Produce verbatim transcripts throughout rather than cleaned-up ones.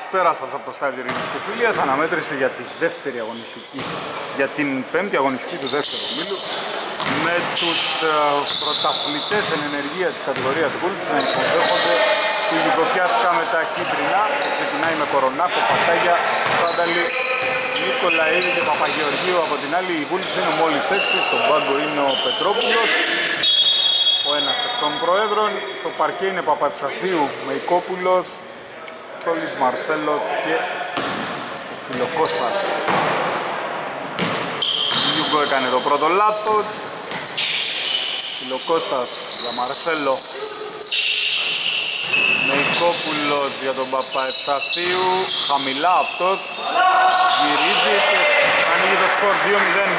πέρασας από το στάδιο Ειρήνης και Φιλίας, αναμέτρησε για τη δεύτερη αγωνιστική, για την πέμπτη αγωνιστική του δεύτερου ομίλου, με τους uh, πρωταθλητές εν ενεργεία της κατηγορίας Γκουλφ να υποδέχονται του Γιουγκοπιάστικα με τα κίτρινα. Ξεκινάει με Κορονάκο, Πατάγια, Σάνταλη, Νικολαίδη και Παπαγεωργίου. Από την άλλη η Γκουλφ είναι μόλις έξι, στον πάγκο είναι ο Πετρόπουλος, ο ένας εκ των προέδρων. Στο παρκέ είναι Παπαευσαθίου, Μεϊκόπουλος, Τσόλης, Μαρσέλος και ο Φιλοκώστας. Γιούγκο έκανε το πρώτο λάθος. Φιλοκώστας για Μαρσέλο. Μεϊκόπουλος για τον Παπαευσαθίου. Χαμηλά αυτός. Γυρίζει και ανοίγει το σκορ δύο μηδέν.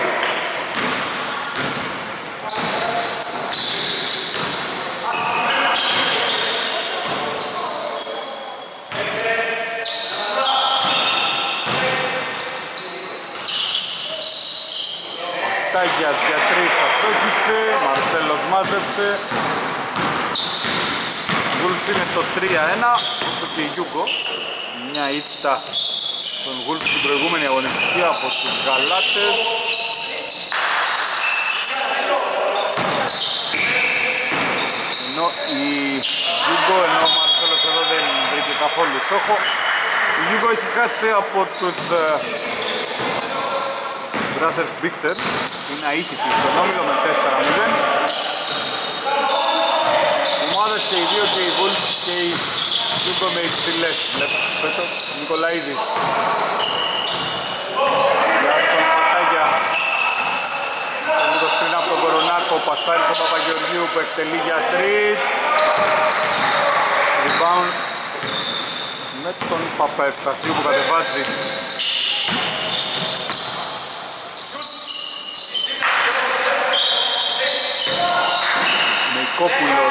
Τάγιας για τρεις αστόχησε, Μαρσέλος μάζεψε. Γουλφ είναι στο τρία ένα, όσο και η Γιούγκο. Μια ήττα στον Γουλφ στην προηγούμενη αγωνιστική από τους Γαλάτες. Ενώ η Γιούγκο, ενώ ο Μαρσέλος εδώ δεν βρήκε καθόλου στόχο. Η Γιούγκο έχει χάσει από τους Brothers Bichter, είναι αίτητη στον όμιλο με τέσσερα μηδέν. Ομάδες και οι δύο, και η Wolf και η Γιούγκο με υψηλές. Φέτος Νικολαίδης για τον Πατάγια. Λίγο πριν από τον Κορονάκο, πασάρι στον Παπαγεωργίου που εκτελεί για τρεις. Rebound με τον Παπαευσαθίου που κατεβάζει. Μεϊκόπουλος.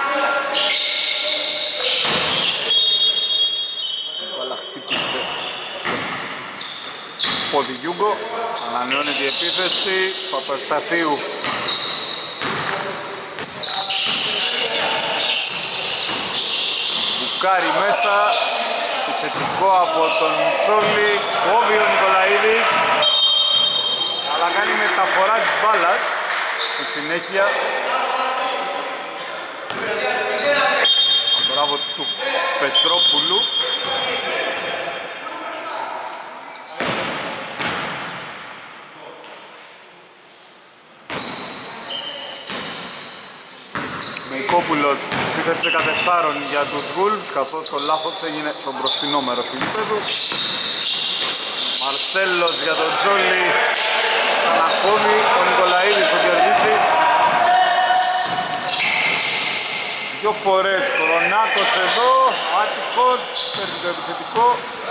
Βάλα χτύπησε πόδι Γιούγκο. Ανανεώνεται η επίθεση Παπαευσαθίου. Μπουκάρι μέσα. Επιθετικό από τον Τσόλη. Κόβει ο Νικολαίδης, αλλά κάνει μεταφορά της μπάλας στη συνέχεια. Μπράβο του Πετρόπουλου. Μεϊκόπουλος στη θέση δεκατέσσερα για τους Wolves, καθώς το λάθος έγινε στο μπροστινό μέρος του γηπέδου. Μαρσέλος για τον Τζόλι. Ανακόβει ο Νικολαίδης, τον κερδίζει. Δυο φορές Κορονάκος εδώ, άτυχος, παίρνει το επιθετικό.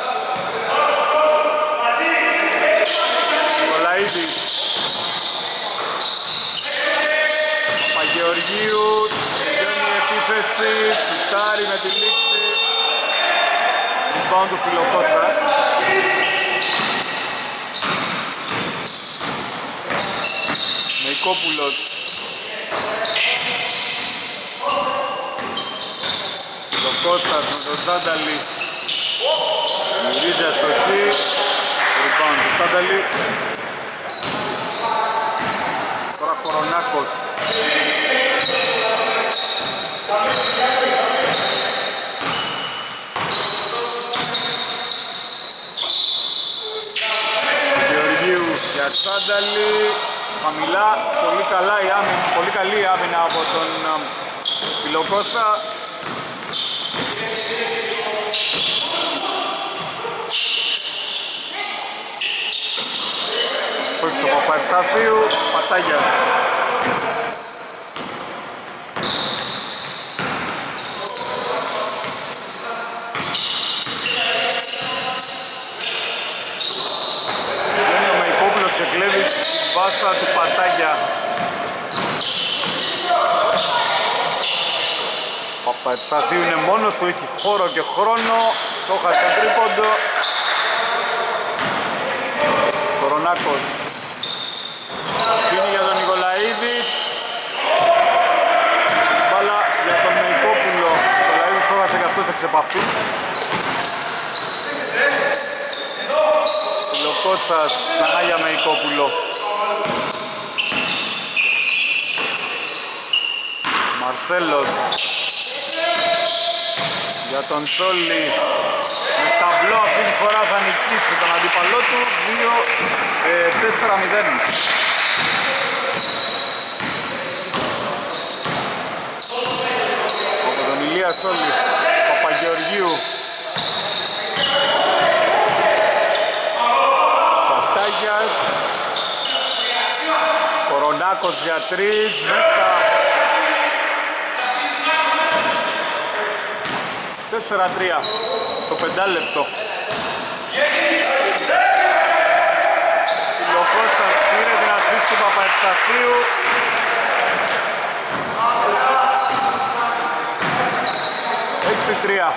Νικολαίδης. Παπαγεωργίου, τελειώνει η επίθεση, σουτάρει με τη λήξη. Rebound του Φιλοκώστα. Μεϊκόπουλος. Φιλοκώστας με τον Σάνταλη. Μυρίζει αστοχή. Rebound του Σάνταλη. Τώρα Κορονάκος. Γεωργίου για Σάνταλη. Χαμηλά, πολύ καλά η άμυνα, πολύ καλή η άμυνα από τον Φιλοκώστα. Όχι στο Παπαευσαθίου, Πατάγια. Βγαίνει ο Μεϊκόπουλος και κλέβει την πάσα του Πατάγια. Παπαευσαθίου είναι μόνος του, έχει χώρο και χρόνο. Το χασε το τρίποντο. Κορονάκος. Φύγει για τον Νικολαίδη. Μπάλα για τον Μεϊκόπουλο. Ο Νικολαίδης χώρασε και αυτός εξ επαφή. Φιλοκώστας, ξανά για Μεϊκόπουλο. Μαρσέλος για τον Τσόλι, με ταμπλό αυτή τη φορά θα νικήσει τον αντίπαλό του, δύο τέσσερα μηδέν. Από τον Ηλία Τσόλι, Παπαγεωργίου, Πατάγιας, Κορονάκος για τρεις, μέσα. τέσσερα τρία στο πεντάλεπτο. Φιλοκώστας πήρε την ασφίξη του Παπαευσταθίου. έξι τρία.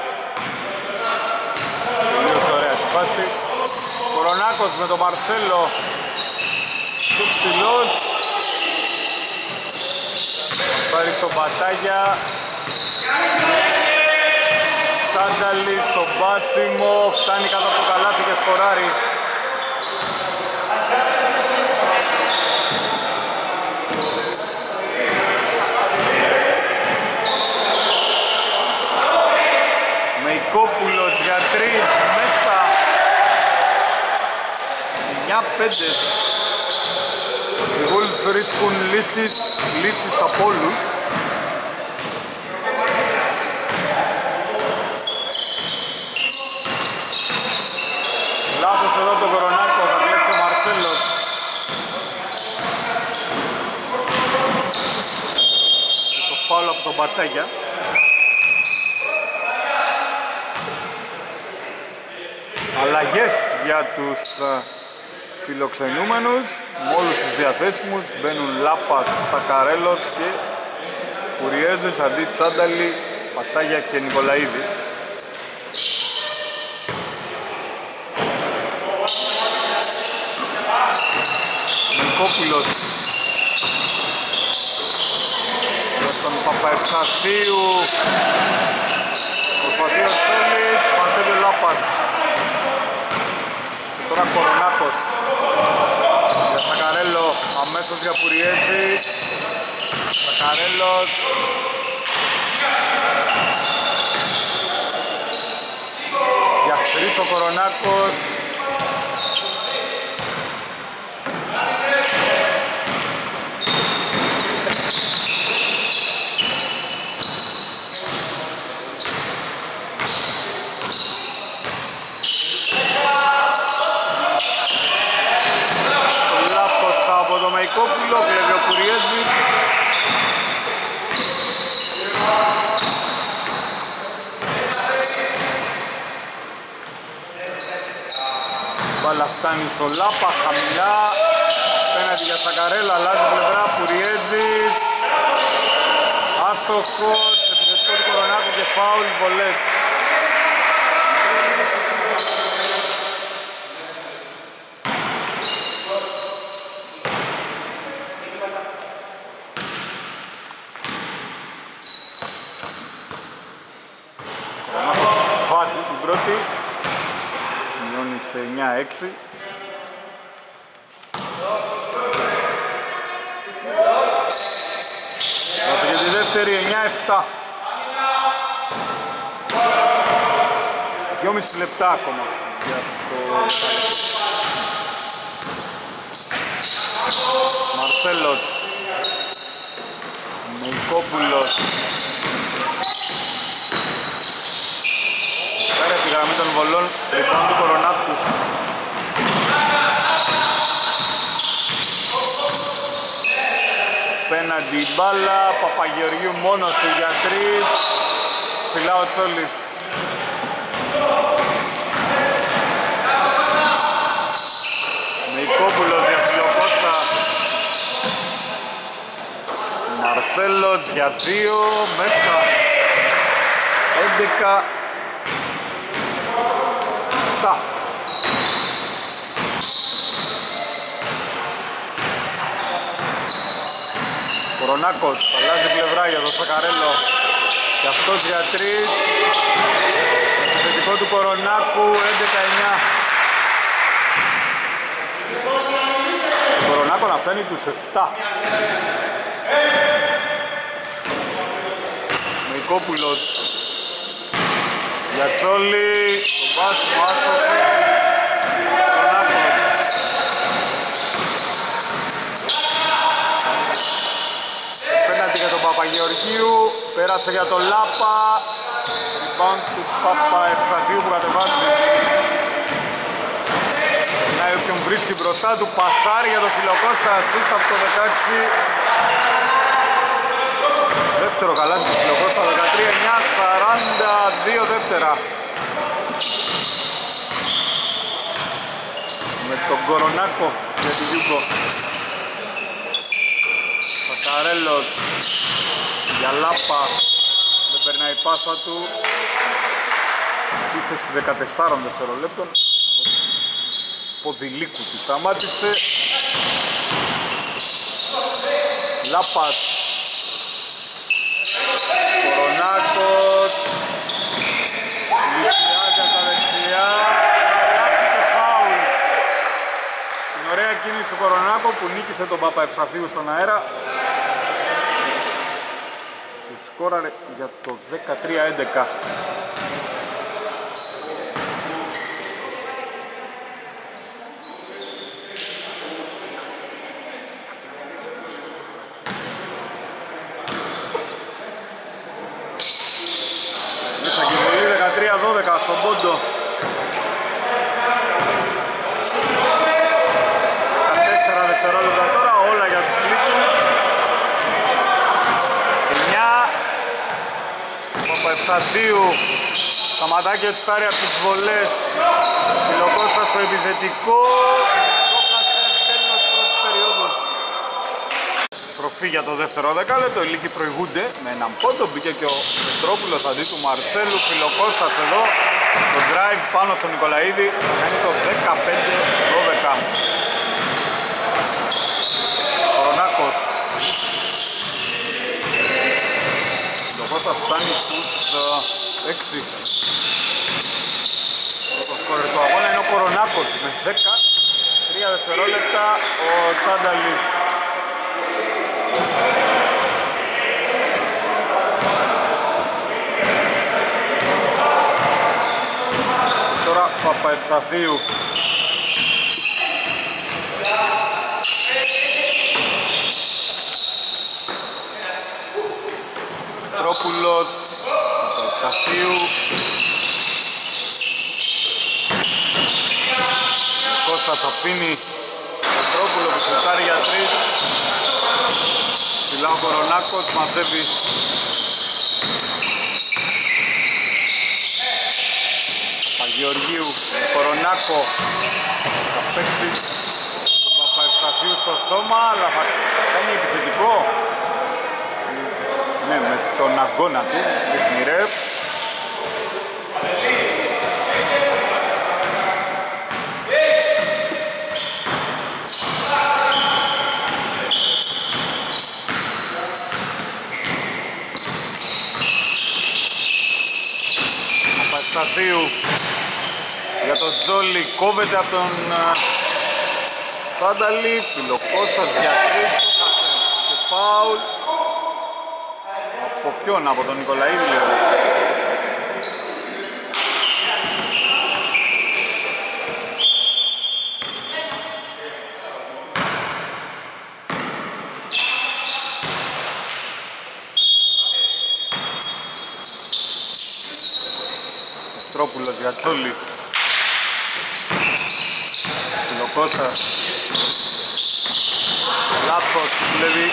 Τελείως ωραία τη φάση. Κορονάκος με τον Μαρσέλο. Του ψηλός. Πάρει στον Πατάγια. Σάνταλη στο μπάσιμο, φτάνει κάτω από το καλάθι και σκοράρει. Μεϊκόπουλος για τρεις, μέσα. εννιά πέντε. Οι Wolves βρίσκουν λύσεις, λύσεις από όλους. Λάθος εδώ τον Κορονάκο, θα κλέψει ο Μαρσέλος. Και το φάουλ από τον Πατάγια. Αλλαγές για τους uh, φιλοξενούμενους. Με όλους τους διαθέσιμους μπαίνουν Λάπας, Σακαρέλος και Κουριέζες αντί Τσάνταλη, Πατάγια και Νικολαίδη. Μεϊκόπουλος για τον Παπαευσταθίου, προσπαθεί ο Στόλης, μαζεύει ο Λάπας και τώρα Κορονάκος για Σακαρέλο, αμέσως για Πουριέζη. Σακαρέλος για τρεις ο Κορονάκος. Μεϊκόπουλο, κλέβει ο Κουριέζη. Μπάλα φτάνει στο Λάπα, χαμηλά. Πέναντι για Σακαρέλα, αλλάζει πλευρά, Κουριέζης. Άστοχος, επιθετικό του Κορονάκου και φάουλ, βολές. Πρώτη, μειώνει σε εννιά έξι. Δώσε και τη δεύτερη, εννιά επτά. δυόμισι λεπτά ακόμα για το Μαρσέλος, Μεϊκόπουλος. Πέρα τη γραμμή των βολών, rebound του Κορονάκου. Πέναντι η μπάλα, Παπαγεωργίου μόνος του για τρεις. Ψηλά ο Τσόλης. Μεϊκόπουλος για Φιλοκώστα. Μαρσέλος για δύο, μέσα. έντεκα. Κορονάκος, αλλάζει πλευρά για τον Σακαρέλο και αυτός για τρεις. Θετικό του Κορονάκου, έντεκα εννιά. Ο Κορονάκο να φτάνει τους επτά. Μεϊκόπουλος. Γιατσόλη. Το μπάσιμο άστοχο. Πέναντι για τον Παπαγεωργίου. Πέρασε για τον Λάπα. Rebound του Παπαευσταθίου που κατεβάζει. Να όποιον βρίσκει μπροστά του. Πασάρι για τον Φιλοκώστα. Assist από το δεκαέξι. Δεύτερο καλάθι του Φιλοκώστα. δεκατρία εννιά σαράντα δύο δεύτερα. Με τον Κορονάκο για τη Γιούγκο. Σακαρέλος για Λάπα. Δεν περνάει η πάσα του. Επίθεση δεκατεσσάρων δευτερολέπτων. Ποδηλίκου του σταμάτησε. Λάπας. Κορονάκος. Λυσιά για τα δεξιά. Λάθη και φάουλ. Την ωραία κίνηση του Κορονάκο που νίκησε τον Παπαευσταθίου στον αέρα. Και σκόραρε για το δεκατρία έντεκα. δεκατρία δώδεκα στον πόντο. δεκατέσσερα δευτερόλεπτα τώρα, όλα για τους κλείσουν. εννιά. Παπαευσταθίου. Σταματάκι του φτάρει από τις βολές. Φιλοκώστα στο επιθετικό. Τέλος πρώτης περίοδου. Τροφή για το δεύτερο δεκάλεπτο. Οι Λύκοι προηγούνται με έναν πόντο. Μπήκε και ο Πετρόπουλος αντί του Μαρσέλου. Φιλοκώστας εδώ. Το drive πάνω στον Νικολαίδη. Κάνει το δεκαπέντε δώδεκα. Κορονάκος. Φιλοκώστας φτάνει στους έξι. Το σκόρερ του αγώνα είναι ο Κορονάκος με δέκα. τρία δευτερόλεπτα ο Τσάνταλης. Τώρα Παπαευσταθίου. Τρόπουλος. Παπαευσταθίου. Κώστας αφήνει Τρόπουλο που σουτάρει για τρεις. Ψηλά ο Κορονάκος μαζεύει. Παγεωργίου, Κορονάκο θα παίξει τον Παπαευσταθίου στο σώμα, αλλά θα κάνει επιθετικό. Ναι, με τον αγώνα του, δείχνει ρεφ. Παπαευσταθίου για τον Τζόλι, κόβεται από τον Τσάνταλη. Φιλοκώστας για τρεις και φάουλ. Από ποιον, από τον Νικολαίδη λέω. Τρόπουλος για Τσόλι. Φιλοκώστας. Λάθος, βλέπει.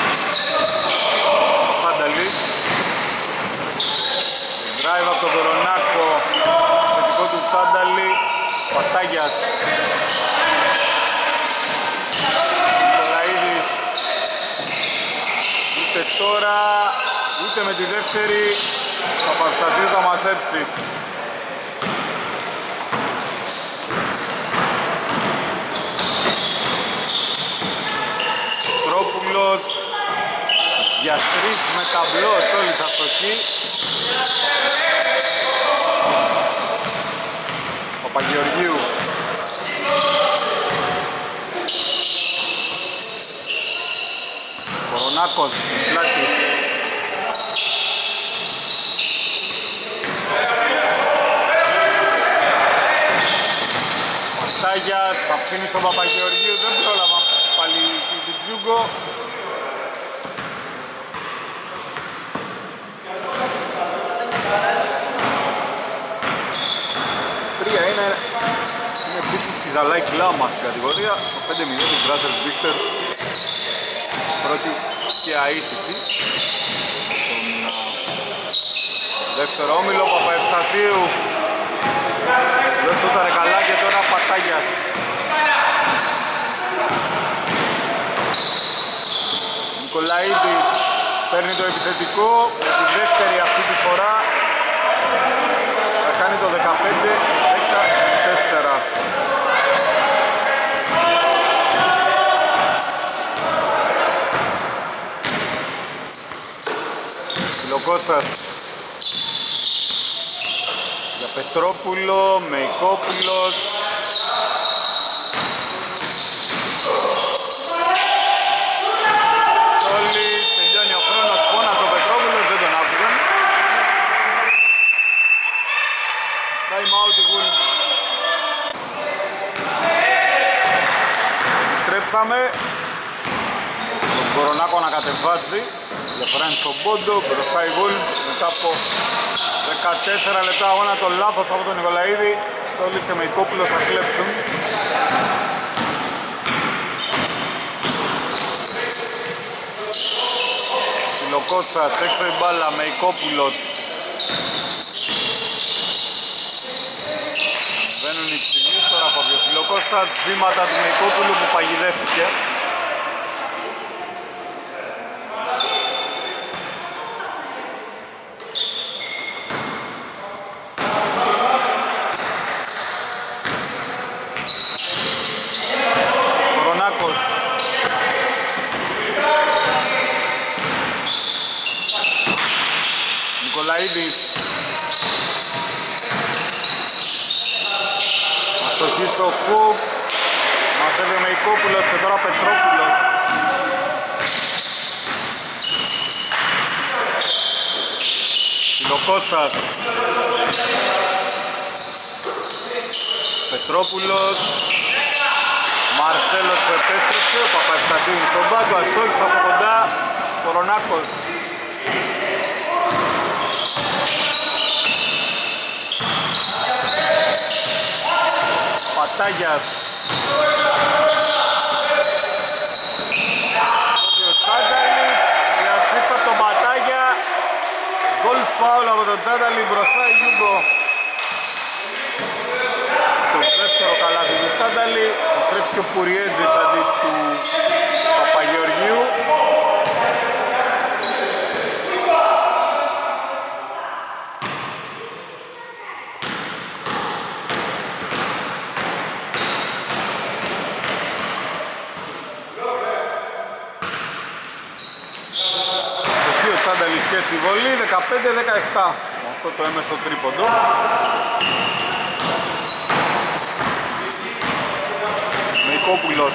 Τσάνταλη. Drive από τον Κορονάκο. Θετικό του Τσάνταλη. Πατάγιας. Νικολαίδης. Ούτε τώρα, ούτε με τη δεύτερη. Παπαευσταθίου θα μαζέψει. Τρόπουλος για τρεις με ταμπλό, Τσόλης αστοχή. Παπαγεωργίου. Κορονάκος, πλάτη. Μαστάγιας, θα αφήνει στον Παπαγεωργίου, δεν πρόλαβα πάλι της Γιούγκο. Τρία είναι, είναι επίσης τη Δαλάη Κλάμα στην κατηγορία, το πέντε μηδέν του Brothers Victors, πρώτη και αίτητη. Στον δεύτερο όμιλο, Παπαευσταθίου δεν σούταρε καλά και τώρα Πατάγιας. Νικολαίδης παίρνει το επιθετικό, με τη δεύτερη αυτή τη φορά θα κάνει το δεκαπέντε δεκατέσσερα. Φιλοκώστας για Πετρόπουλο, Μεϊκόπουλος. Όλοι τελειώνει ο χρόνος, φώνα το Πετρόπουλος, δεν τον άκουγαν. Time out η Γουλ. Επιστρέψαμε. Τον Κορονάκο να κατεβάζει. Διαφορά είναι στον πόντο, μπροστά η Γουλ. Μετά από δεκατέσσερα λεπτά αγώνα, το λάθος από τον Νικολαίδη. Στόλης και Μεϊκόπουλος θα κλέψουν. Φιλοκώστας, έξω η μπάλα, Μεϊκόπουλος. Βαίνουν οι ψηλοί τώρα από δύο. Φιλοκώστας, βήματα του Μεϊκόπουλου που παγιδεύτηκε. Νικολαίδης. Αστοχή στο Κουκ. Μαζεύει ο Μεϊκόπουλος και τώρα Πετρόπουλος. Φιλοκώστας. Πετρόπουλος. Μαρσέλος που επέστρεψε. Ο Παπαευσταθίου στον πάγκο. Αστόχης από κοντά. Κορονάκος. Πατάγιας. Ο Τσάνταλης, η ασίστα από τον Πατάγια. Γκολ φάουλ από τον Τσάνταλη, μπροστά η Γιούγκο. Το δεύτερο καλάθι του Τσάνταλη, στρέφει και ο Πουριέζης αντί του Παπαγεωργίου. Και στη βολή δεκαπέντε δεκαεπτά. Αυτό το έμεσο τρίποντο. Μεϊκόπουλος.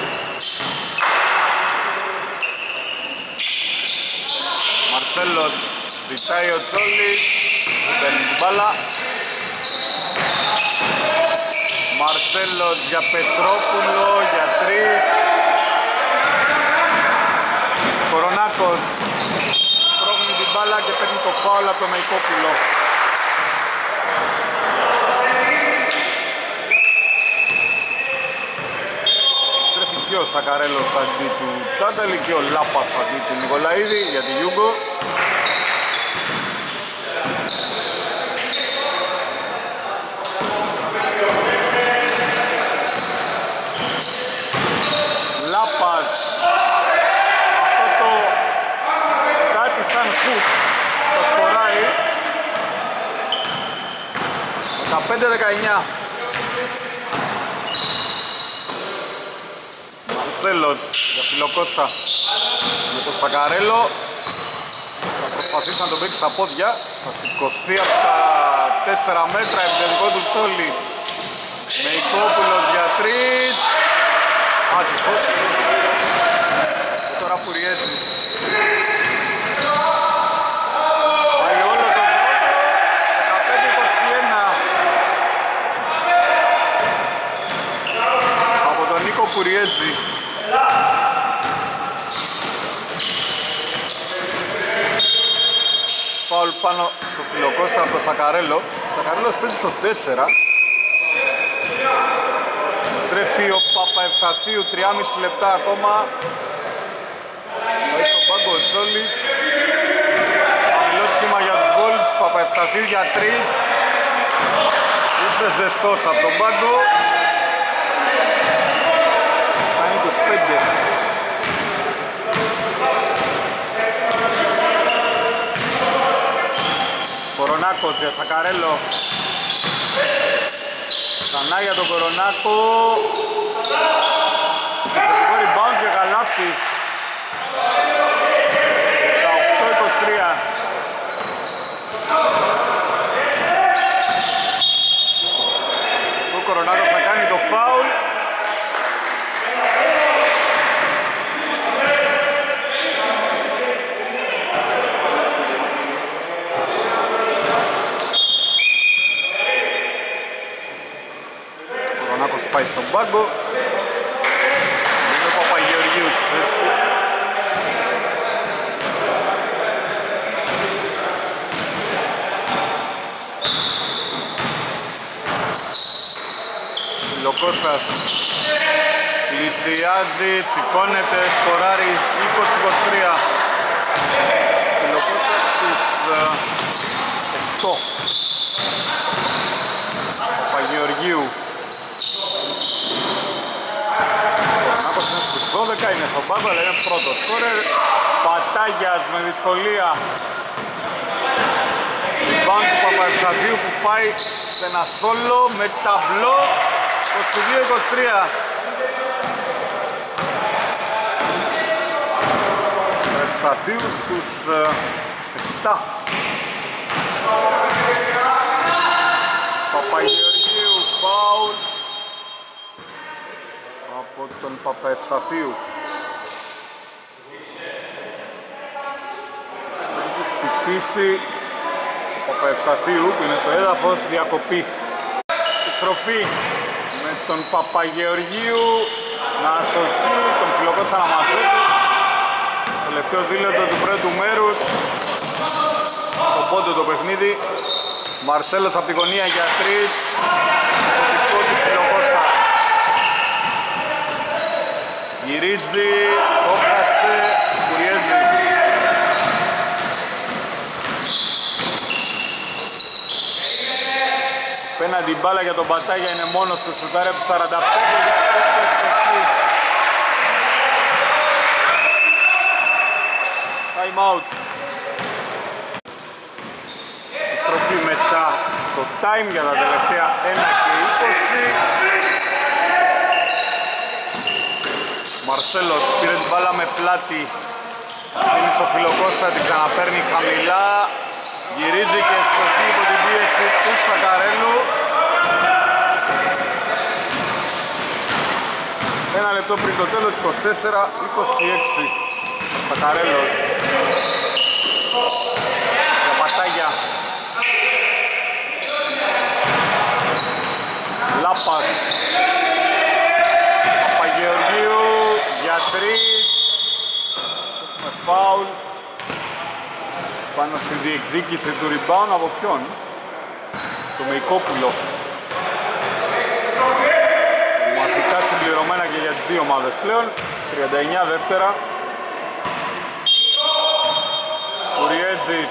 Μαρσέλος. Ζητάει ο Τσόλης. Παίρνει την μπάλα. Μαρσέλος για Πετρόπουλο. Για τρεις. Κορονάκος. Την μπάλα και παίρνει το φάουλ από το Μεϊκόπουλο. Στρέφει και ο Σακαρέλος αντί του Τσάνταλη και ο Λάπας αντί του Νικολαίδη για τη Γιούγκο. Λάπας. Το σκοράει δεκαπέντε δεκαεννιά. Μαρσέλος για Φιλοκώστα με τον Σακαρέλο. Θα προσπαθήσει να τον παίξει στα πόδια. Θα σηκωθεί από τα τέσσερα μέτρα επιθετικό του Τσόλη. Μεϊκόπουλος για τρεις. Άσυχος. Και τώρα Πουριέζης. Πάει όλο το πρώτο, δεκαπέντε είκοσι ένα. Από τον Νίκο Κουριέτζη. Φάουλ πάνω στο Φιλοκώστα από τον Σακαρέλο. Ο Σακαρέλος παίζει στο τέσσερα. Στρέφει ο Παπαευσταθίου, τριάμισι λεπτά ακόμα. Πάει στον πάγκο ο Τσόλης. Χαμηλό σχήμα για τους γκολ του Παπαευσταθίου για τρεις. Ήρθε ζεστός από τον πάγκο. Κάνει είκοσι πέντε. Κορονάκος για Σακαρέλο. Ξανά για τον Κορονάκο. Επιθετικό rebound και καλάθι. δεκαοκτώ είκοσι τρία. Ο Κορονάκος θα κάνει το φάουλ. Πάει στον πάγκο. Είναι ο Παπαγεωργίου στη θέση του. Φιλοκώστας πλησιάζει, σηκώνεται, σκοράρει είκοσι είκοσι τρία. Φιλοκώστας στους οκτώ. Παπαγεωργίου. δώδεκα είναι στον πάγκο, αλλά είναι πρώτο σκόρερ. Πατάγιας με δυσκολία. Rebound του Παπαευσταθίου που πάει σε ένα σόλο με ταμπλό. είκοσι δύο είκοσι τρία. Παπαευσταθίου στους επτά. Παπαγεωργίου, φάουλ από τον Παπαευσταθίου. Έχει χτυπήσει ο Παπαευσταθίου που είναι στο έδαφος, διακοπή. Στροφή με τον Παπαγεωργίου να αστοχεί, τον Φιλοκώστα να μαζεύει. Τελευταίο δίλεπτο του πρώτου μέρους. Το πόντο το παιχνίδι. Μαρσέλος από τη γωνία για τρεις. Το του Φιλοκώστα. Γυρίζει, το χάσε, Κουριέζη. Πέναντι μπάλα για τον Πατάγια, είναι μόνος του, σουτάρει από σαράντα πέντε για τρεις. Time out. Στροφή μετά το time για τα τελευταία ένα και είκοσι. Μαρσέλος πήρε την μπάλα με πλάτη. Δίνει στο Φιλοκώστα, την ξαναπαίρνει χαμηλά. Γυρίζει και στοχή υπό την πίεση του Σακαρέλου. Ένα λεπτό πριν το τέλος, είκοσι τέσσερα είκοσι έξι. Σακαρέλος. Για Πατάγια. Λάπας. Παπαγεωργίου για τρεις. Έχουμε φάουλ πάνω στη διεκδίκηση του rebound. Από ποιον? Το Μεϊκόπουλο. Μαθητά συμπληρωμένα και για τις δύο ομάδες πλέον. τριάντα εννιά δεύτερα. Κουριέζης.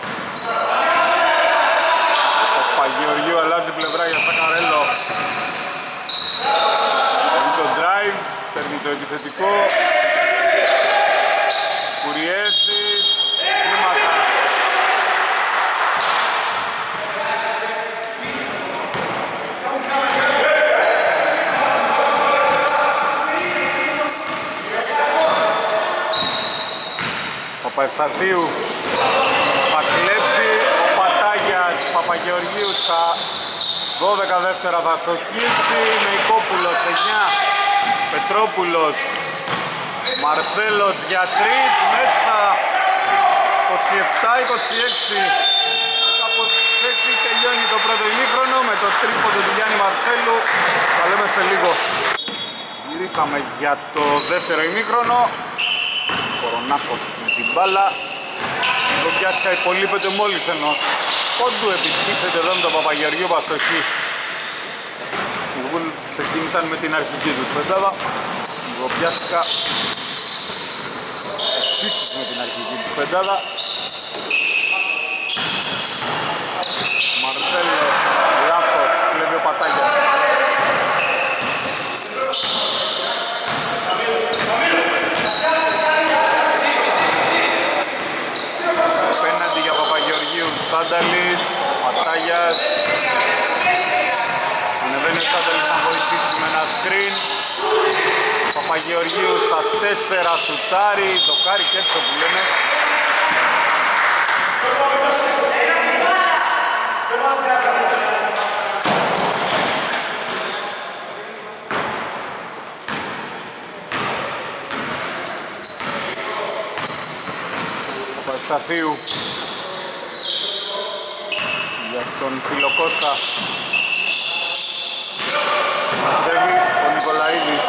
Παπαγεωργίου αλλάζει πλευρά για Σακαρέλο. Παίρνει το drive, παίρνει το επιθετικό. Κουριέζης, βήματα. Παπαευσταθίου θα κλέψει ο Πατάγιας. Παπαγεωργίου στα δώδεκα δεύτερα θα στοχίσει. Μεϊκόπουλος εννιά. Πετρόπουλος Μαρσέλος για τρεις μέσα. είκοσι επτά είκοσι έξι. Κάπως έτσι τελειώνει το πρώτο ημίχρονο με το τρίποντο του Γιάννη Μαρσέλου. Θα λέμε σε λίγο. Γυρίσαμε για το δεύτερο ημίχρονο. Κορονάκος με την μπάλα. Το Πιάσκα υπολείπεται μόλις ενός πόντου. Επιτύχεται εδώ με τον Παπαγεωργίου Παστοχή. Οι Wolves ξεκίνησαν με την αρχική του πεντάδα. Ο Πιάσκα επίσης με την αρχική του πεντάδα. Μαρσέλο, λάθος, κλέβει ο Πατάγιας. Απέναντι για Παπαγεωργίου, Σάνταλης, Πατάγιας. Ανεβαίνει ο Σάνταλης να βοηθήσει με ένα σκριν. Παπαγεωργίου στα τέσσερα σουτάρι, δοκάρι και έτσι που λέμε. Παπασταθίου για τον Φιλοκώστα. Μαζεύει ο Νικολαίδης.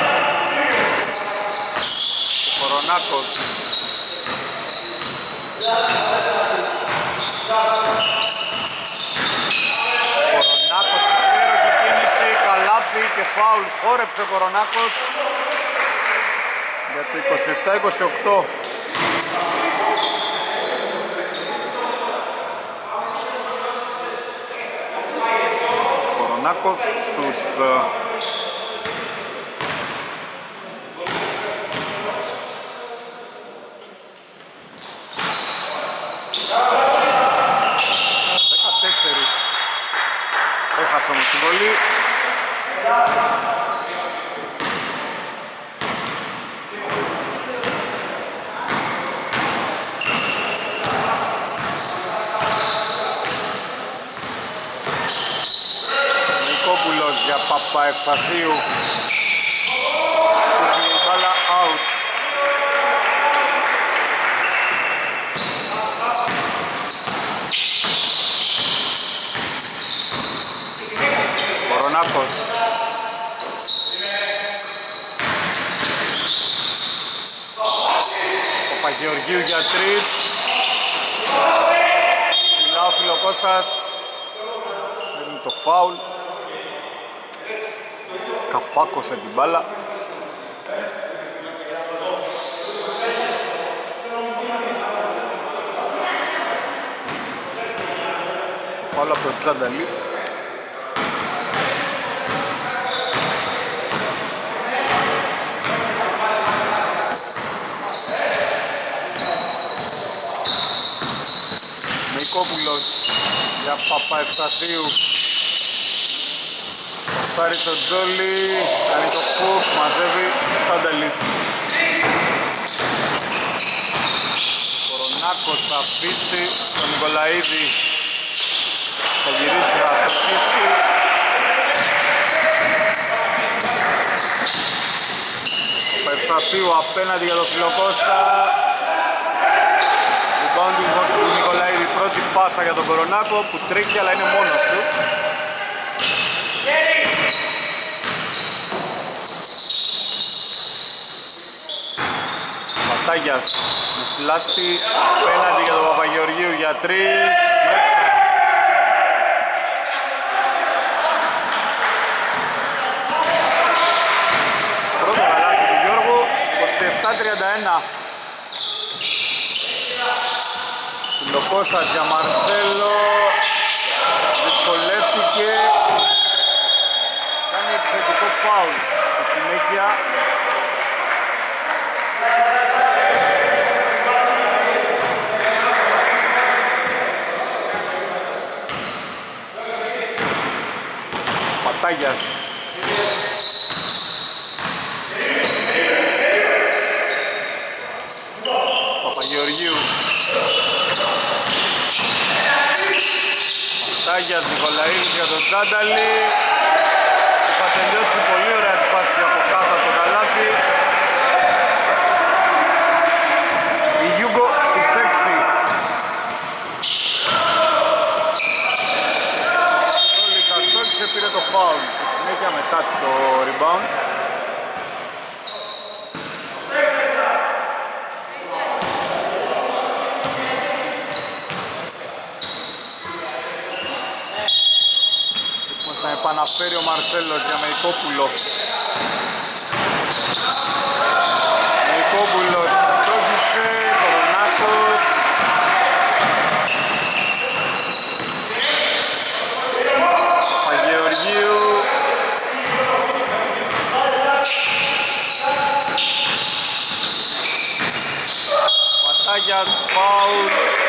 Ο Κορονάκος. Κορονάκος υπέροχη κίνηση, καλάθι και φάουλ. Χόρεψε ο Κορονάκος για το είκοσι επτά είκοσι οκτώ. Κορονάκος στους δεκατέσσερα. Έχασε όμως την βολή. Νικόπουλος για Παπαεφταθίου. Κούφει η μπάλα out. Κορονάκος. Παπαγεωργίου για τρεις. Ψηλά ο Φιλοκώστας. Παίρνει το φάουλ. Καπάκωσε την μπάλα. Φάουλ από τον Τζάνταλη. Νικόπουλος για Παπαεφταθίου. Πάρει το Τζόλι, κάνει το κουκ, μαζεύει Σάνταλης. Κορονάκος θα αφήσει τον Νικολαίδη. Θα γυρίσει, θα αφήσει. Παπαεφταθίου απέναντι για τον Φιλοκώστα. Rebound του Νικολαίδη, πρώτη πάσα για τον Κορονάκο που τρέχει αλλά είναι μόνος του. Πατάγιας με πλάτη απέναντι για τον Παπαγεωργίου για τρεις. Πρώτο καλάθι του Γιώργου, είκοσι επτά τριάντα ένα. Φιλοκώστας για Μαρσέλο. Δυσκολεύτηκε. Κάνει επιθετικό φάουλ. Στη συνέχεια Πατάγιας. Παπαγεωργίου. Πατάγιας, Νικολαίδης για τον Τζάνταλη. Θα τελειώσει πολύ ωραία τη φάση από κάτω από το καλάθι. συνέχεια μετά το rebound. Να επαναφέρει ο Μαρσέλος για Μεϊκόπουλο. Μεϊκόπουλος αστρόχησε, Κορονάκος. Παγεωργίου. Πατάγιας, φάουλ.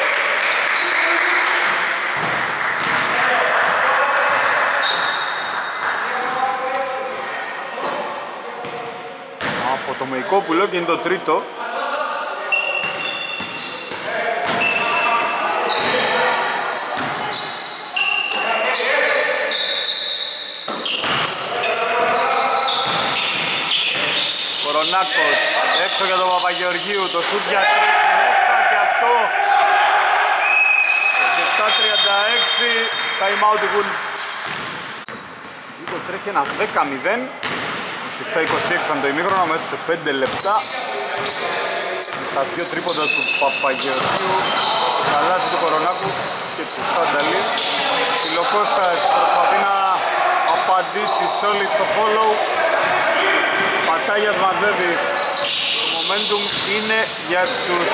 Από το Μεϊκόπουλο και είναι το τρίτο. Κορονάκος έξω για τον Παπαγεωργίου, το σουτ για τρεις μέσα και αυτό. επτά τριάντα έξι, time out του Wolves. Λίγο τρέχει ένα δέκα μηδέν. είκοσι επτά είκοσι έξι ήταν το ημίχρονο, μέσα σε πέντε λεπτά. Τα δύο τρίποντα του Παπαγεωργίου, το καλάθι του Κορονάκου και του Σάνταλη. Φιλοκώστας προσπαθεί να απαντήσει Τσόλι στο follow. Πατάγιας μαζεύει. Το momentum είναι για τους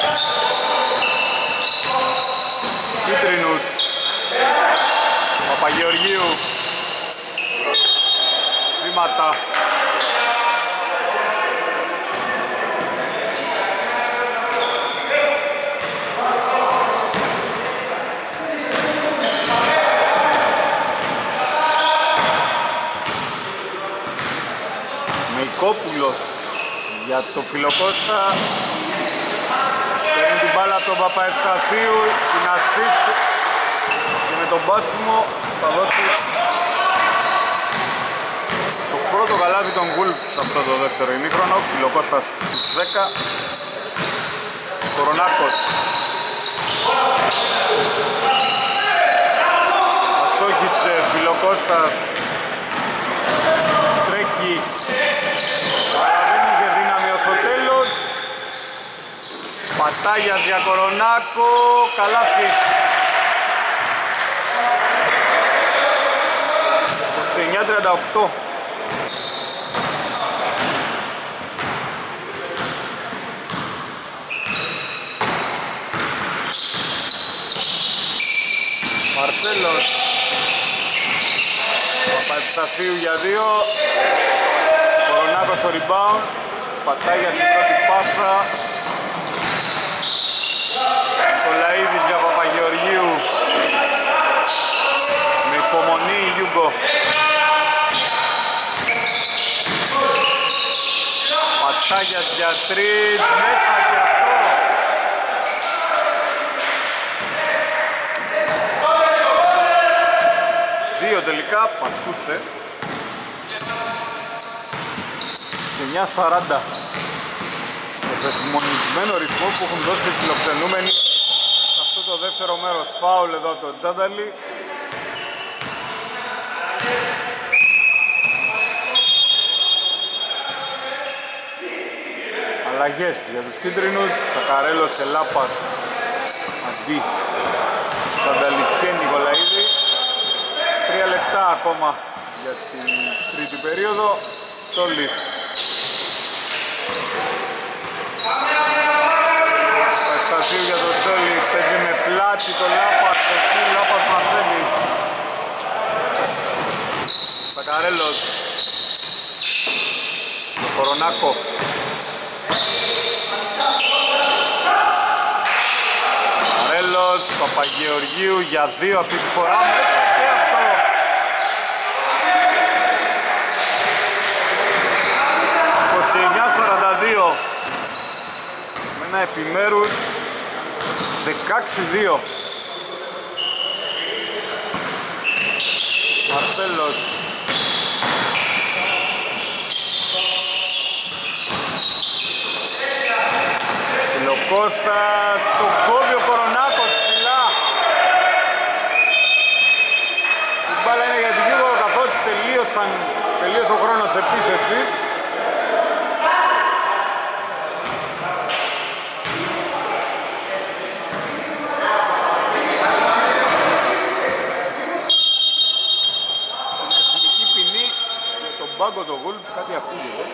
κίτρινους. Παπαγεωργίου. Βήματα. Μεϊκόπουλος για το Φιλοκώστα. Παίρνει την μπάλα από τον Παπαευσταθίου, την assist και με τον μπάσιμο θα δώσει το πρώτο καλάθι των Wolves σε αυτό το δεύτερο ημίχρονο. Φιλοκώστας στους δέκα. Κορονάκος. Αστόχησε Φιλοκώστας. Τρέχει. Αλλά δεν είχε δύναμη ως το τέλος. Πατάγιας για Κορονάκο. Καλάθι. είκοσι εννιά τριάντα οκτώ. Μαρσέλος. Παπαευσταθίου για δύο. Κορονάκος στο rebound. Πατάγιας στην πρώτη πάσα. Κολαίδης για Παπαγεωργίου. Με υπομονή Γιούγκο. Πατάγιας για τρεις. Μέσα και αυτό. Δύο τελικά, πατούσε. Και εννιά σαράντα. Το θεσμονισμένο ρυθμό που έχουν δώσει οι φιλοξενούμενοι σε αυτό το δεύτερο μέρος. Φάουλ εδώ το Τζάνταλη. Αλλαγές για τους κίτρινους. Σακαρέλος και Λάπας αντί Τζάνταλη και Νικολαίδη. Τρία λεπτά ακόμα για την τρίτη περίοδο. Τσόλης. Παστασίου για τον Τσόλη. Παίζει με πλάτη το Λάπας. Εκεί Λάπας μαθαίνει. Σακαρέλος. Το Κορονάκο. Σακαρέλος. Παπαγεωργίου για δύο αυτή τη φορά. Και αυτό. είκοσι εννιά σαράντα δύο. Με ένα επιμέρους δεκαέξι δύο. Μαρσέλος. Φιλοκώστας. Το κόβει ο Κορονάκος ψηλά. Η μπάλα είναι για την Γιούγκο καθώς τελείωσαν όταν τελείωσε ο χρόνος επίθεσης. Τεχνική ποινή για τον πάγκο το Wolves, κάτι ακούγεται.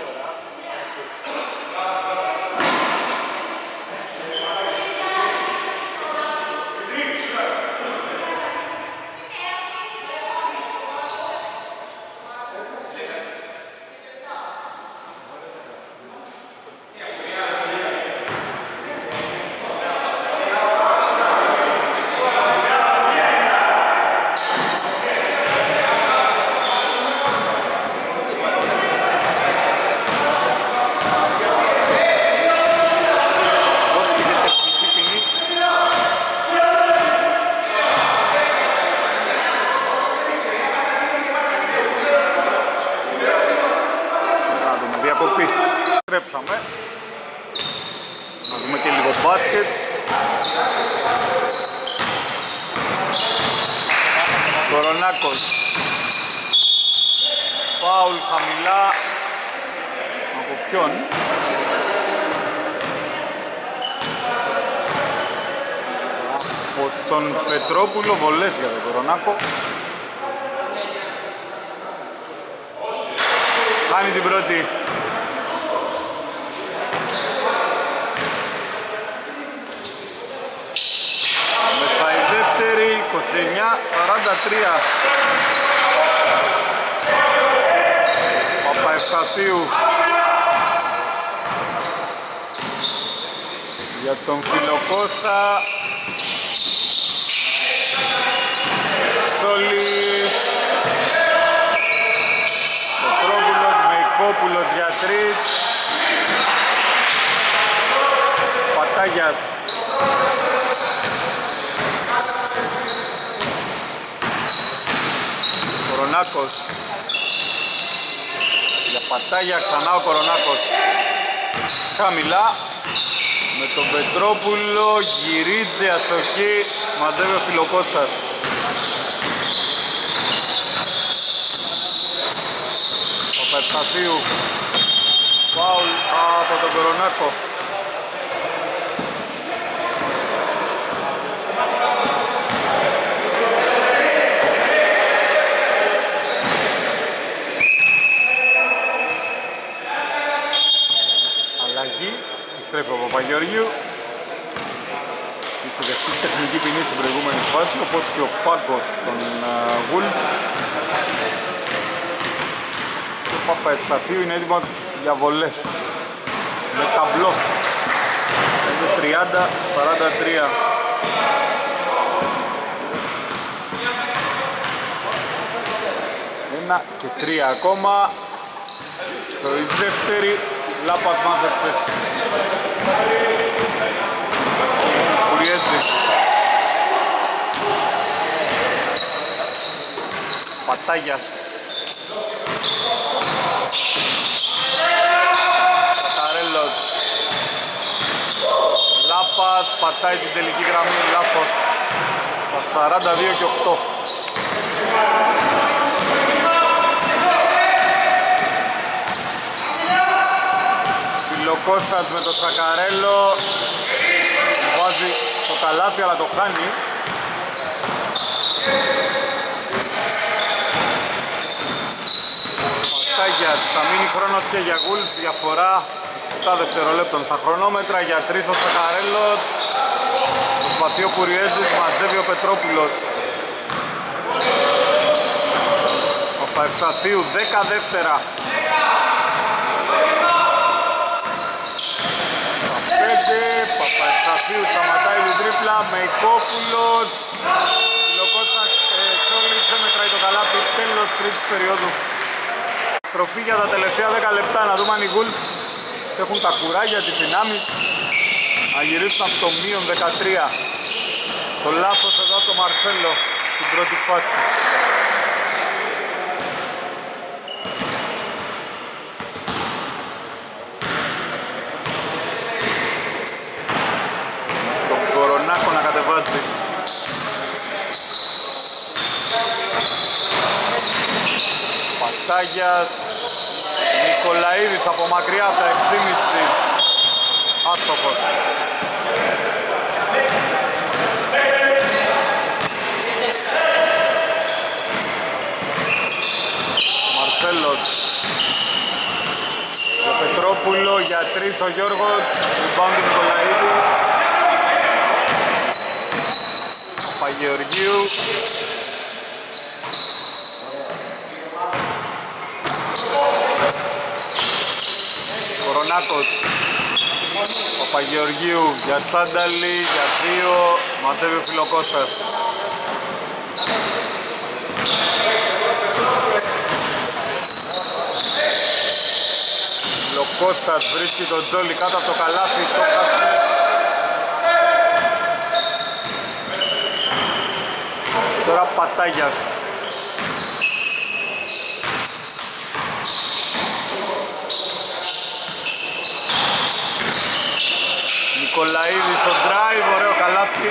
Στρέψαμε. Να δούμε και λίγο μπάσκετ. Κορονάκος. Φάουλ χαμηλά. Από ποιον? Από τον Πετρόπουλο, βολές για τον Κορονάκο. Χάνει την πρώτη. είκοσι εννιά σαράντα τρία. Παπαευσταθίου για τον Φιλοκώστα. Τσόλης. Πετρόπουλος, Μεϊκόπουλος για τρεις. Πατάγιας. Κορονάκος. Για Πατάγια ξανά ο Κορονάκος. Χαμηλά. Με τον Πετρόπουλο γυρίζει αστοχή. Μαζεύει ο Φιλοκώστας. Ο Πετραθίου. Φάουλ από τον Κορονάκο. Επιστρέφει ο Παπαγεωργίου. Είχε δεχτεί τεχνική ποινή στην προηγούμενη φάση, όπως και ο πάγκος των uh, Wolves. Και ο Παπαευσταθίου είναι έτοιμος για βολές. Με ταμπλό. τριάντα σαράντα τρία. Ένα και τρία ακόμα. Στο δεύτερη. Λάπας μάζεψε. Κουριέτης. Πατάγιας. Καταρέλος. Λάπας πατάει την τελική γραμμή. Λάπος. Στα σαράντα δύο και οκτώ. Κώστας με το Σακαρέλο βάζει το καλάθι αλλά το χάνει. Πατάγιας, θα μείνει χρόνος και για Wolves, διαφορά επτά δευτερολέπτων. Στα χρονόμετρα για τρεις ο Σακαρέλος. Προσπαθεί ο Κουριέζης, μαζεύει ο Πετρόπουλος. Ο Παπαευσταθίου, δέκα δεύτερα. Παπαευσταθίου σταματάει την τρίπλα, Μεϊκόπουλος. Φιλοκώστας Τσόλης δεν μετράει το καλάθι, τέλος τρίτης περίοδου. Στροφή για τα τελευταία δέκα λεπτά, να δούμε αν οι Wolves έχουν τα κουράγια, τις δυνάμεις να γυρίσουν από το μείον δεκατρία. Το λάθος εδώ από τον Μαρσέλο στην πρώτη φάση. Κορονάκο να κατεβάζει. Πατάγιας, Νικολαίδης από μακριά από τα εκτίμηση, άστοχος. Μαρσέλος, για Πετρόπουλο, για τρεις ο Γιώργος, rebound του Νικολαίδη. Παγεωργίου. Κορονάκος, Παπαγεωργίου για Τσάνταλη, για δύο, μαζεύει ο Φιλοκώστας. Φιλοκώστας βρίσκει τον Τζόλι κάτω από το καλάθι, το χάσε. Τώρα Πατάγιας. Νικολαίδης στο drive, ωραίο καλάθι.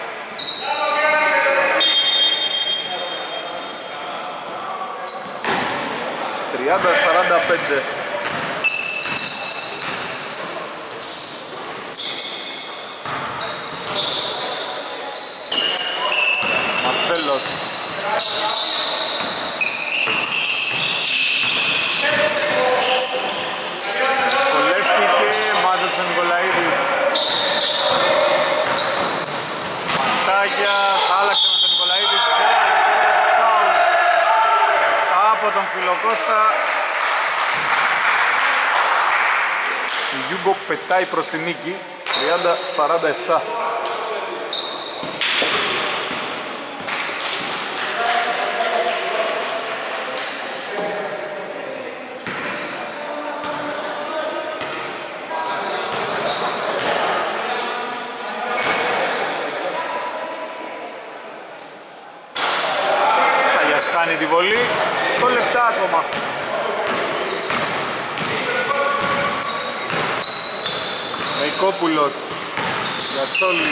τριάντα σαράντα πέντε. Μαρσέλος. Κολεύτηκε, μάζεψε ο Νικολαίδης. Πατάγιας, άλλαξε με τον Νικολαίδη. Από τον Φιλοκώστα. Η Γιούγκο πετάει προς τη νίκη, τριάντα σαράντα επτά. Κάνει τη βολή, το λεπτά ακόμα. Μεϊκόπουλος για Τσόλι.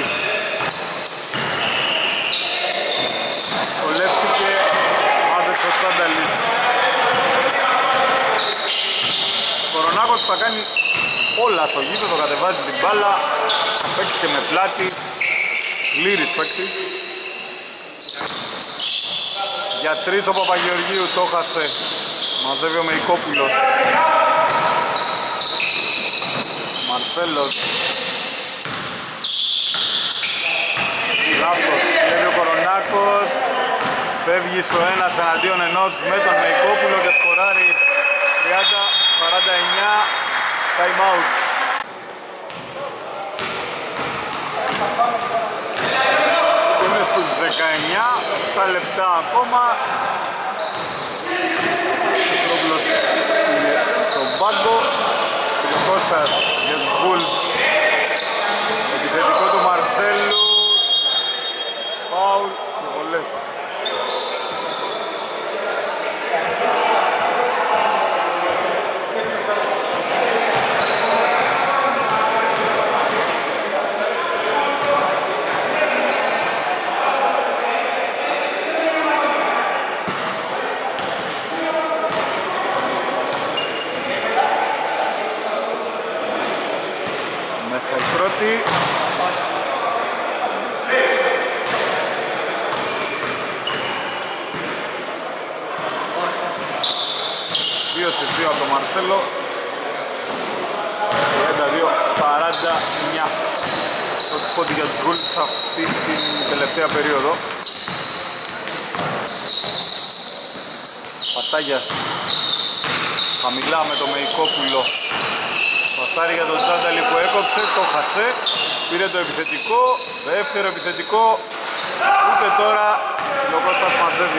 Κολεύτηκε, μάζεψε ο Τσάνταλης. Κορονάκος που θα κάνει όλα στο γήπεδο, κατεβάζει την μπάλα, θα παίξει και με πλάτη, πλήρης παίκτης. Για τρεις ο Παπαγεωργίου, το χάσε, μαζεύει ο Μεϊκόπουλος. Μαρσέλος. Λάθος, κλέβει ο Κορονάκος, φεύγει στο ένας εναντίον ενός με τον Μεϊκόπουλο και σκοράρει. Τριάντα σαράντα εννιά, time out. Είναι στους δεκαεννιά, επτά λεπτά ακόμα. Πρόβλος είναι στον πάγκο. Φιλοκώστας για τους Bulls. Επιθετικό του Μαρσέλου. Φάουλ και βολές. Μέσα η πρώτη. δύο σε δύο από τον Μαρσέλο. τριάντα δύο σαράντα εννιά. Το πόντι για τους Bulls σε αυτή την τελευταία περίοδο. Πατάγια χαμηλά με το Μεϊκόπουλο. Παστάρει για τον Τσάνταλη που έκοψε, το χασέ. Πήρε το επιθετικό, δεύτερο επιθετικό. Ούτε τώρα ο Κώστας μαζεύει.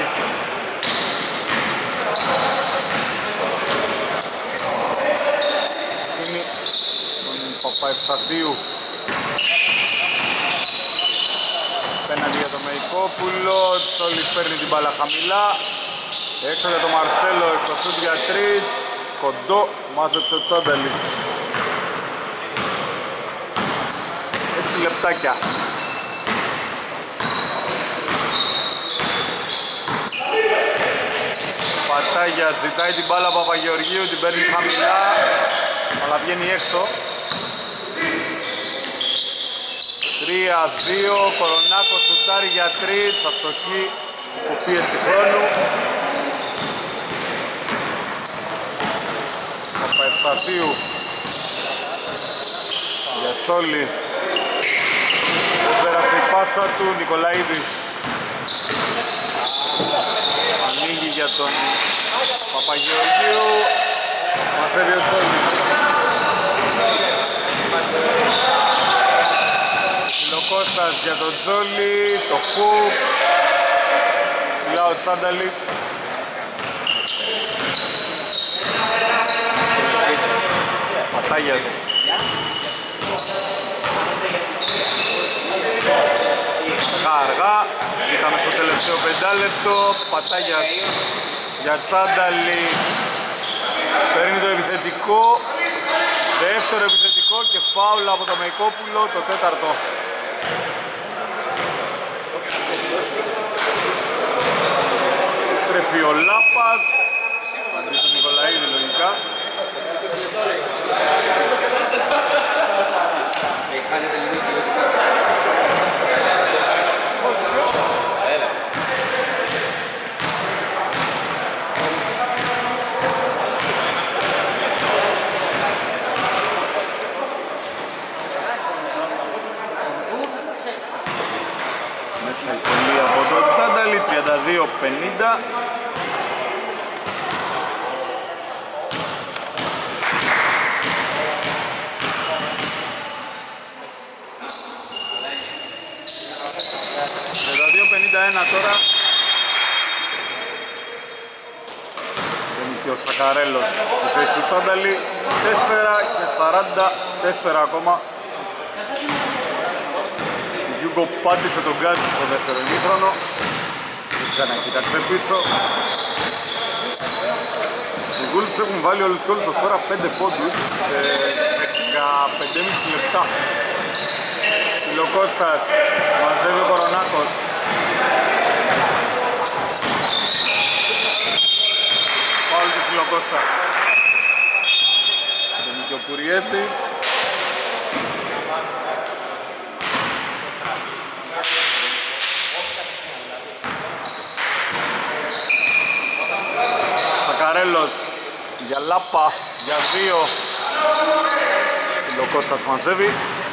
Είναι τον Παπαευσταθίου. Πέναντι για τον Μεϊκόπουλο, Τσόλης παίρνει την μπάλα χαμηλά. Έξω για τον Μαρσέλο, έξω σούτ για τρεις. Κοντό, μάζεψε ο Τσάνταλης. έξι λεπτάκια. Πατάγιας ζητάει την μπάλα Παπαγεωργίου, την παίρνει χαμηλά, αλλά βγαίνει έξω. τρία δύο, Κορονάκος σουτάρει για τρεις, αστοχή, υποπίεση χρόνου. Παπαευσταθίου για Τσόλι. Δεν πέρασε η πάσα του, Νικολαίδης ανοίγει για τον Παπαγεωργίου, μαζεύει ο Τσόλι. Κώστας για τον Τζόλι, το Χουκ, ψηλά ο Τσάνταλης. Πατάγιας. Αργά, είχαμε στο τελευταίο πεντάλεπτο, Πατάγιας για Τσάνταλη, παίρνει το επιθετικό, δεύτερο επιθετικό και φάουλα από το Μεϊκόπουλο, το τέταρτο. Στρέφει ο Λάπας, αντί του Νικολαίδη λογικά. Μέσα η φωλή από τον Τσάνταλη, τριάντα δύο πενήντα. τριάντα δύο πενήντα ένα τώρα. Είναι και ο Σακαρέλος στη θέση του Τσάνταλη. τέσσερα και σαράντα τέσσερα ακόμα. Γιούγκο πάντησε τον Γκάζι στο δεύτερο ημίχρονο. Ξανακοίταξε πίσω. Οι Wolves έχουν βάλει όλους και όλους ως τώρα πέντε πόντους σε δεκαπέντε και μισό λεπτά. Φιλοκώστας, μαζεύει ο Κορονάκος. Φάουλ του Φιλοκώστα. Και ο Κουριέσης. Σακαρέλος για Λάπα, για δύο. Φιλοκώστας μαζεύει.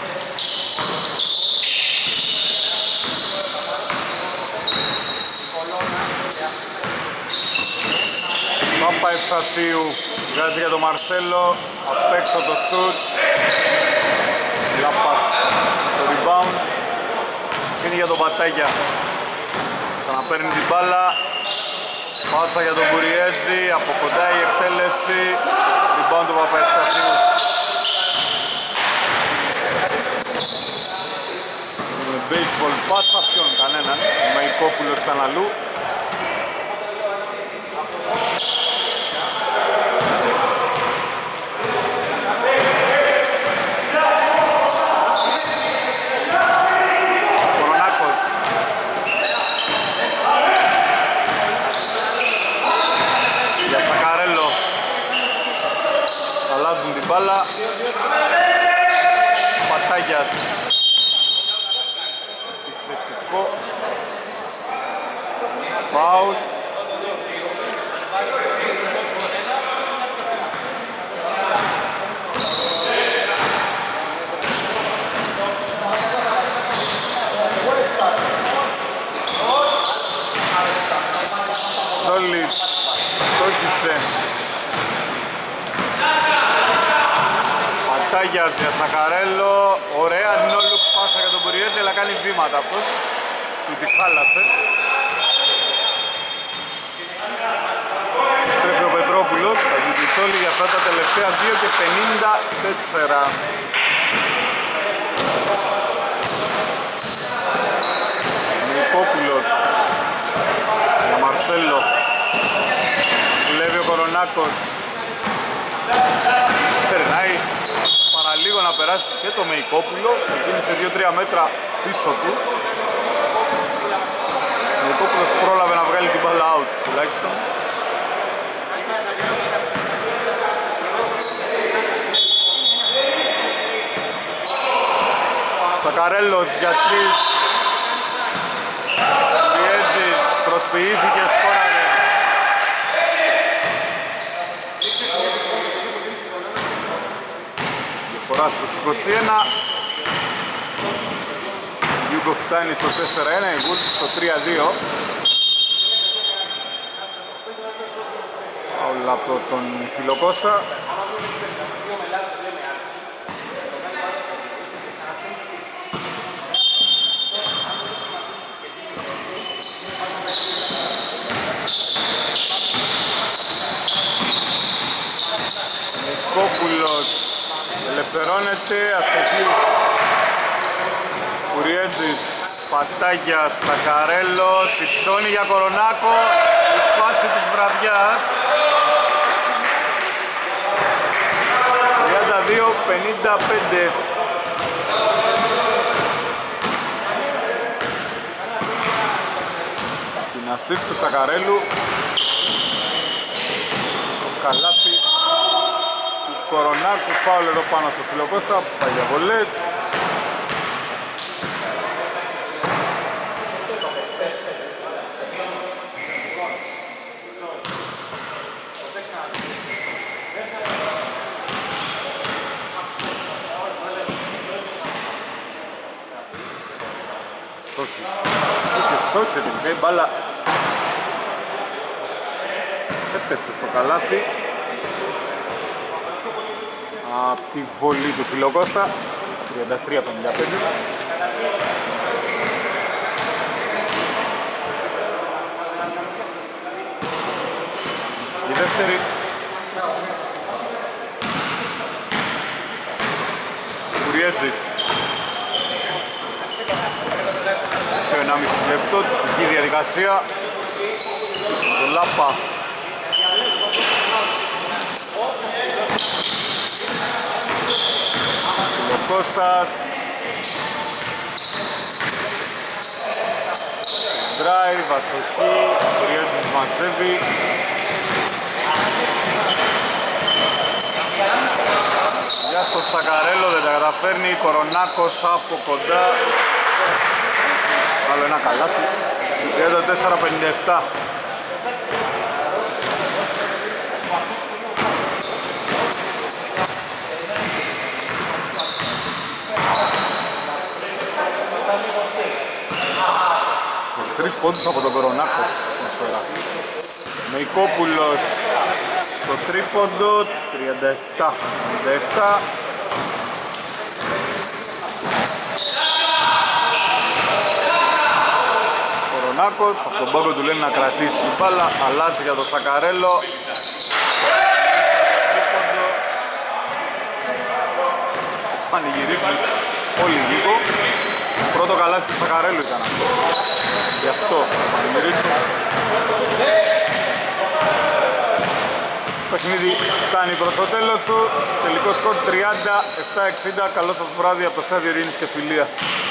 Παπαευσταθίου βγάζει για τον Μαρσέλο, απ' έξω το σουτ. Λάπας στο rebound. Είναι για τον Πατάγια. Ξαναπαίρνει την μπάλα. Πάσα για τον Κουριέτζη, από κοντά η εκτέλεση. Rebound του Παπαευσταθίου. Είναι baseball πάσα, ποιον κανέναν. Ο Μεϊκόπουλος ήταν αλλού. Μπάλα, Πατάγιας, επιθετικό, φάουλ. Τόλης, στόχισε. Πατάγιας για Σακαρέλο, ωραία no-look πάσα για τον Κουριέτη, αλλά κάνει βήματα αυτός, του τη χάλασε. Στρέφει ο Πετρόπουλος, αντιτιτσόλη για αυτά τα τελευταία δύο και πενήντα τέσσερα. Νικόπουλος για Μαρσέλο, βλέπει ο Κορονάκος. Περνάει παραλίγο να περάσει και το Μεϊκόπουλο, ξεκίνησε δύο τρία μέτρα πίσω του. Ο Μεϊκόπουλος πρόλαβε να βγάλει την μπάλα out τουλάχιστον. Σακαρέλος για τρεις. Ριέτζης προσποιήθηκε, σκόραρε. Διαφορά στους είκοσι ένα. Γιούγκο φτάνει στο τέσσερα ένα, η Wolves στο τρία δύο. Όλα από τον Φιλοκώστα. Νικόπουλος ελευθερώνεται, αστοχή. Κουριέτζης, πατάγια, Σακαρέλος, φυστώνει για Κορονάκο, η φάση της βραδιάς. τριάντα δύο πενήντα πέντε. Την ασίστ του Σακαρέλου. Το καλάθι του Κορονάκου, φάουλ εδώ πάνω στο Φιλοκώστα, πάει για βολές. Στόχισε τελικά η μπάλα, έπεσε στο καλάθι από τη βολή του Φιλοκώστα. Τριάντα τρία πενήντα πέντε. Η δεύτερη. Κουριέζης. Στο ενάμιση λεπτό, τυπική διαδικασία. Το Λάπα. Φιλοκώστας. Drive, αστοχή, Κουριέζης μαζεύει. Για στο Σακαρέλο δεν τα καταφέρνει, Κορονάκος από κοντά. Άλλο ένα καλάθι, τριάντα τέσσερα πενήντα επτά. Τρεις πόντους από τον Κορονάκο. Νικόπουλος το τρίποντο, τριάντα επτά πενήντα επτά. Κορονάκος, από τον πάγκο του λένε να κρατήσει την μπάλα, αλλάζει για τον Σακαρέλο. Πανηγυρίζουν όλοι γύρω. Πρώτο καλάθι του Σακαρέλου ήταν αυτό. Γι' αυτό πανηγυρίζουν. Το παιχνίδι φτάνει προς το τέλος του. Τελικό σκορ τριάντα επτά εξήντα. Καλό σας βράδυ από το Στάδιο Ειρήνης και Φιλία.